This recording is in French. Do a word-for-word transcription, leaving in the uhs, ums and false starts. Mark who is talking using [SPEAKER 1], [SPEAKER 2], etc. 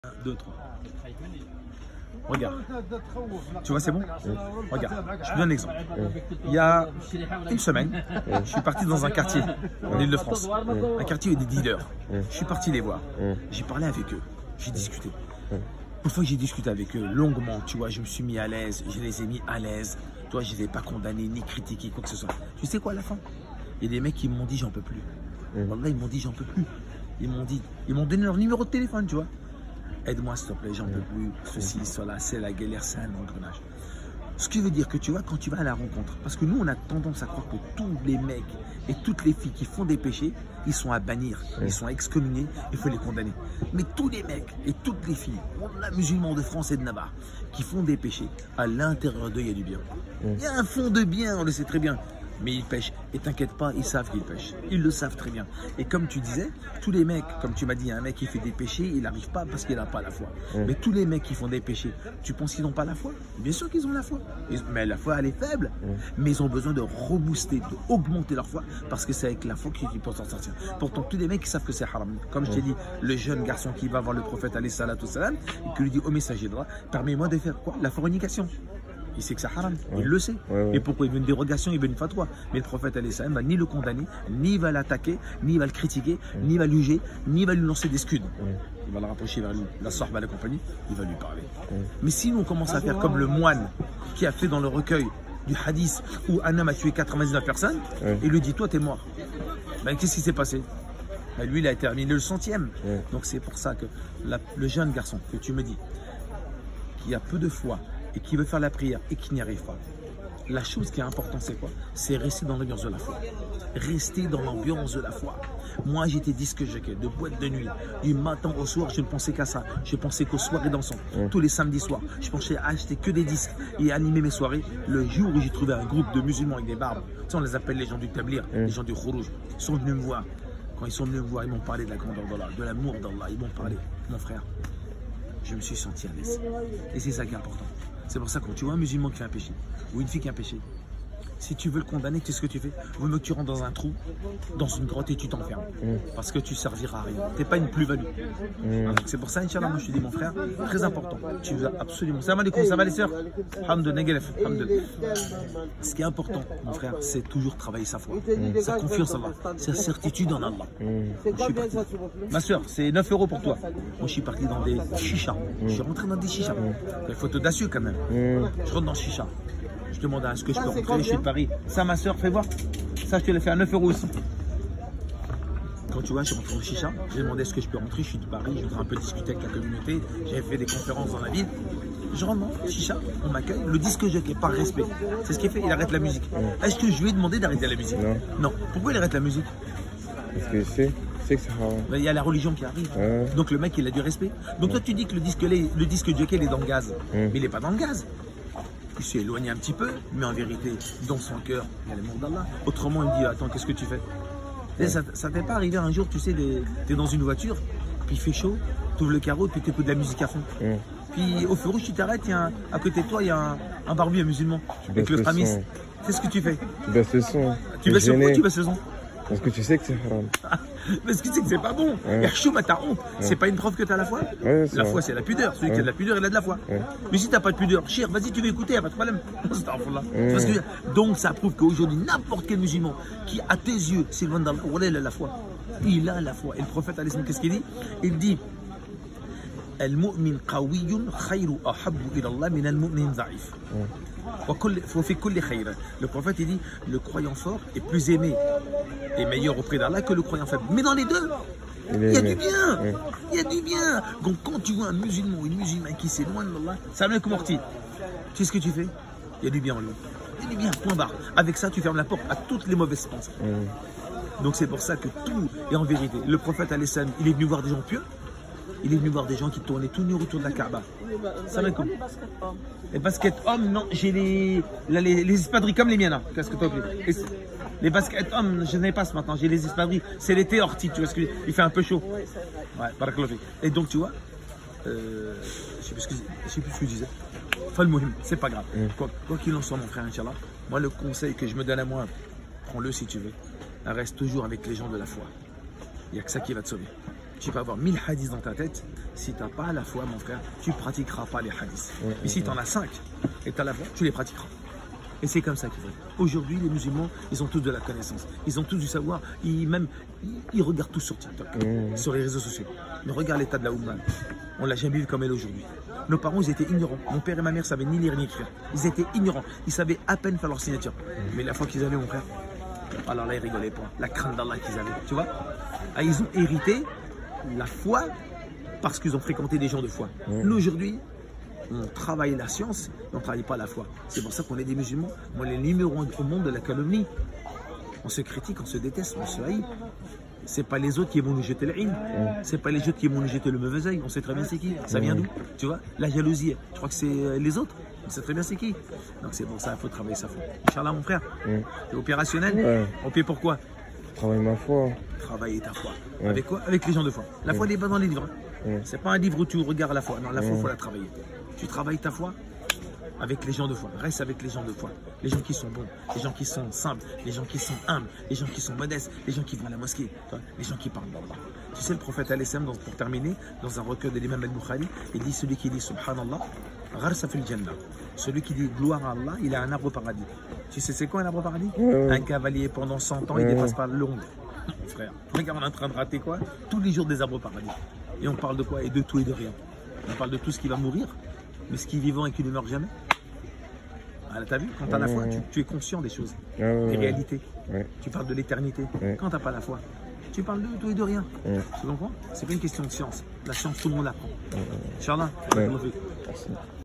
[SPEAKER 1] un, deux, trois. Regarde. Tu vois, c'est bon? Mmh. Regarde, je te donne un exemple. Mmh. Il y a une semaine, mmh. je suis parti dans un quartier en Ile-de-France. Mmh. Un quartier où il y a des dealers. Mmh. Je suis parti les voir. Mmh. J'ai parlé avec eux. J'ai discuté. Mmh. Une fois que j'ai discuté avec eux longuement, tu vois, je me suis mis à l'aise. Je les ai mis à l'aise. Tu vois, je ne les ai pas condamnés ni critiqués, quoi que ce soit. Tu sais quoi, à la fin? Il y a des mecs qui m'ont dit, j'en peux plus. Mmh. Voilà, ils m'ont dit, j'en peux plus. Ils m'ont dit, ils m'ont donné leur numéro de téléphone, tu vois. Aide-moi s'il te plaît, j'en peux plus, ceci, cela, c'est la galère, c'est un engrenage. Ce qui veut dire que tu vois, quand tu vas à la rencontre, parce que nous on a tendance à croire que tous les mecs et toutes les filles qui font des péchés, ils sont à bannir, ils sont à excommunier, il faut les condamner. Mais tous les mecs et toutes les filles, la musulmans de France et de Navarre, qui font des péchés, à l'intérieur d'eux il y a du bien. Il y a un fond de bien, on le sait très bien. Mais ils pêchent. Et t'inquiète pas, ils savent qu'ils pêchent. Ils le savent très bien. Et comme tu disais, tous les mecs, comme tu m'as dit, il y a un mec qui fait des péchés, il n'arrive pas parce qu'il n'a pas la foi. Mmh. Mais tous les mecs qui font des péchés, tu penses qu'ils n'ont pas la foi? Bien sûr qu'ils ont la foi. Mais la foi, elle est faible. Mmh. Mais ils ont besoin de rebooster, d'augmenter leur foi parce que c'est avec la foi qu'ils peuvent s'en sortir. Pourtant, tous les mecs, ils savent que c'est haram. Comme je t'ai dit, le jeune garçon qui va voir le prophète, alayhi salatu salam, et qui lui dit au messager de droit, permets-moi de faire quoi? La fornication. Il sait que c'est haram, ouais. Il le sait. Ouais, ouais. Et pourquoi il veut une dérogation, il veut une fatwa. Mais le prophète alayhi salam va ni le condamner, ni va l'attaquer, ni va le critiquer, ouais. Ni va le juger, ni va lui lancer des scuds. Ouais. Il va le rapprocher vers lui, la sahaba, la compagnie, il va lui parler. Ouais. Mais si nous on commence à faire comme le moine qui a fait dans le recueil du hadith où un homme a tué quatre-vingt-dix-neuf personnes, ouais. Et lui dit toi t'es mort. Ben, qu'est-ce qui s'est passé? Ben, lui il a terminé le centième. Ouais. Donc c'est pour ça que la, le jeune garçon que tu me dis, qui a peu de foi, et qui veut faire la prière et qui n'y arrive pas. La chose qui est importante, c'est quoi? C'est rester dans l'ambiance de la foi. Rester dans l'ambiance de la foi. Moi, j'étais disque jockey, de boîte de nuit. Du matin au soir, je ne pensais qu'à ça. Je pensais qu'aux soirées dansant. Mmh. Tous les samedis soirs, je pensais à acheter que des disques et animer mes soirées. Le jour où j'ai trouvé un groupe de musulmans avec des barbes, tu sais, on les appelle les gens du Tablir, mmh. Les gens du Khourouj, ils sont venus me voir. Quand ils sont venus me voir, ils m'ont parlé de la grandeur d'Allah, de l'amour d'Allah. Ils m'ont parlé, mon frère. Je me suis senti à l'aise. Et c'est ça qui est important. C'est pour ça que quand tu vois un musulman qui fait un péché, ou une fille qui a un péché, si tu veux le condamner, qu'est-ce que tu fais? Vaut mieux que tu rentres dans un trou, dans une grotte et tu t'enfermes. Mm. Parce que tu ne serviras à rien. Tu n'es pas une plus-value. Mm. C'est pour ça, Inch'Allah, moi je te dis, mon frère, très important. Tu veux absolument. Salam alaikum, ça va les sœurs? Hamdulillah. Ce qui est important, mon frère, c'est toujours travailler sa foi, mm. Sa confiance en Allah, sa certitude en Allah. Mm. Je suis parti. Ma soeur, c'est neuf euros pour toi. Moi je suis parti dans des chichas. Mm. Je suis rentré dans des chichas. Mm. Il faut être audacieux quand même. Mm. Je rentre dans le chicha. Je demande à ce que je peux rentrer, je suis de Paris. Ça, ma soeur, fais voir. Ça, je te l'ai fait à neuf euros aussi. Quand tu vois, je suis rentré au chicha, j'ai demandé est-ce que je peux rentrer, je suis de Paris, je voudrais un peu discuter avec la communauté. J'avais fait des conférences dans la ville. Je rentre dans le chicha, on m'accueille. Le disque jockey, par respect, c'est ce qu'il fait, il arrête la musique. Est-ce que je lui ai demandé d'arrêter la musique? Non. Non. Pourquoi il arrête la musique?
[SPEAKER 2] Parce que c'est. Que ça...
[SPEAKER 1] Il y a la religion qui arrive. Ouais. Donc le mec, il a du respect. Donc ouais. Toi, tu dis que le disque, le disque jockey, il est dans le gaz. Ouais. Mais il n'est pas dans le gaz. Il s'est éloigné un petit peu, mais en vérité, dans son cœur, il y a l'amour d'Allah. Autrement, il me dit, attends, qu'est-ce que tu fais? Ouais. Ça ne t'est pas arrivé un jour, tu sais, tu es dans une voiture, puis il fait chaud, tu ouvres le carreau, puis tu écoutes de la musique à fond. Ouais. Puis au feu rouge, tu t'arrêtes, à côté de toi, il y a un, un barbu, un musulman, avec le tramis. C'est ce que tu fais.
[SPEAKER 2] Tu baisses le son.
[SPEAKER 1] Tu baisses le son, tu baisses le son.
[SPEAKER 2] Parce que tu sais que c'est haram.
[SPEAKER 1] Parce que tu sais que c'est pas bon. Ouais. T'as honte. Ouais. C'est pas une preuve que t'as la foi. Ouais, la foi, c'est la pudeur. Celui ouais. Qui a de la pudeur, il a de la foi. Ouais. Mais si t'as pas de pudeur, cher, vas-y, tu veux écouter, y a pas de problème. Ouais. Parce que, donc, ça prouve qu'aujourd'hui, n'importe quel musulman qui, à tes yeux, s'éloigne d'Allah, il a la foi. Il a la foi. Et le prophète, qu'est-ce qu'il dit? Il dit Al-mu'min qawiyyun khayru ahabbu ila Allah min al-mu'min dha'if. Le prophète il dit le croyant fort est plus aimé et meilleur auprès d'Allah que le croyant faible. Mais dans les deux, il y a du bien. Oui. Il y a du bien. Donc quand tu vois un musulman ou une musulmane qui s'éloigne d'Allah, ça me morti. Tu sais ce que tu fais? Il y a du bien en lui. Il y a du bien, point barre. Avec ça, tu fermes la porte à toutes les mauvaises pensées. Oui. Donc c'est pour ça que tout est en vérité. Le prophète alayhi salam, il est venu voir des gens pieux. Il est venu voir des gens qui tournaient tout nus autour de la Kaaba. Ça va comme les baskets hommes, non, j'ai les, les, les espadrilles comme les miennes. Hein. Qu'est-ce que tu as oublié? Les baskets hommes, je n'ai pas ce matin, j'ai les espadrilles. C'est l'été orti, tu vois ce que il fait un peu chaud. Ouais, barakallahu. Et donc, tu vois, euh, je ne sais, sais plus ce que je disais. C'est pas grave. Quoi qu'il en soit, mon frère, Inch'Allah, moi, le conseil que je me donne à moi, prends-le si tu veux. Reste toujours avec les gens de la foi. Il n'y a que ça qui va te sauver. Tu peux avoir mille hadiths dans ta tête. Si tu n'as pas la foi, mon frère, tu ne pratiqueras pas les hadiths. Ouais, Mais si tu en as cinq et tu as la foi, tu les pratiqueras. Et c'est comme ça qu'il faut. Aujourd'hui, les musulmans, ils ont tous de la connaissance. Ils ont tous du savoir. Ils, même, ils, ils regardent tous sur TikTok, mmh. sur les réseaux sociaux. Mais regarde l'état de la Oumma. On l'a jamais vu comme elle aujourd'hui. Nos parents, ils étaient ignorants. Mon père et ma mère ne savaient ni lire ni écrire. Ils étaient ignorants. Ils savaient à peine faire leur signature. Mmh. Mais la fois qu'ils avaient, mon frère, alors là, ils rigolaient pas. La crainte d'Allah qu'ils avaient. Tu vois, ah, ils ont hérité la foi parce qu'ils ont fréquenté des gens de foi. Mmh. Nous, aujourd'hui, on travaille la science, mais on ne travaille pas la foi. C'est pour ça qu'on est des musulmans. On est les numéros un au monde de la calomnie. On se critique, on se déteste, on se haït. C'est pas les autres qui vont nous jeter le haine. C'est pas les autres qui vont nous jeter le mauvais œil. On sait très bien c'est qui. Ça vient d'où? Tu vois, la jalousie, tu crois que c'est les autres? On sait très bien c'est qui. Donc c'est pour ça qu'il faut travailler sa foi. Inch'Allah, mon frère. Ouais. T'es opérationnel? Ouais. On paie pourquoi?
[SPEAKER 2] Travaille ma foi.
[SPEAKER 1] Travailler ta foi. Ouais. Avec quoi? Avec les gens de foi. La foi n'est pas dans les livres. Ouais. C'est pas un livre où tu regardes la foi. Non, la foi, il ouais. faut la travailler. Tu travailles ta foi avec les gens de foi. Reste avec les gens de foi. Les gens qui sont bons, les gens qui sont simples, les gens qui sont humbles, les gens qui sont modestes, les gens qui vont à la mosquée, les gens qui parlent d'Allah. Tu sais, le prophète alayhi salam, pour terminer, dans un recueil de l'imam al-Bukhari, il dit celui qui dit Subhanallah, gharsa fil jannah. Celui qui dit gloire à Allah, il a un arbre au paradis. Tu sais, c'est quoi un arbre au paradis? Un cavalier pendant cent ans, il ne dépasse pas l'ombre. Frère, regarde, on est en train de rater quoi? Tous les jours des arbres au paradis. Et on parle de quoi? Et de tout et de rien. On parle de tout ce qui va mourir, mais ce qui est vivant et qui ne meurt jamais. Ah, t'as vu? Quand tu as la foi, tu, tu es conscient des choses, ouais, des réalités. Ouais. Tu parles de l'éternité. Ouais. Quand tu n'as pas la foi, tu parles de tout et de rien. Ouais. Tu comprends? C'est pas une question de science. La science, tout le monde l'apprend. Ouais. Inch'Allah. Ouais.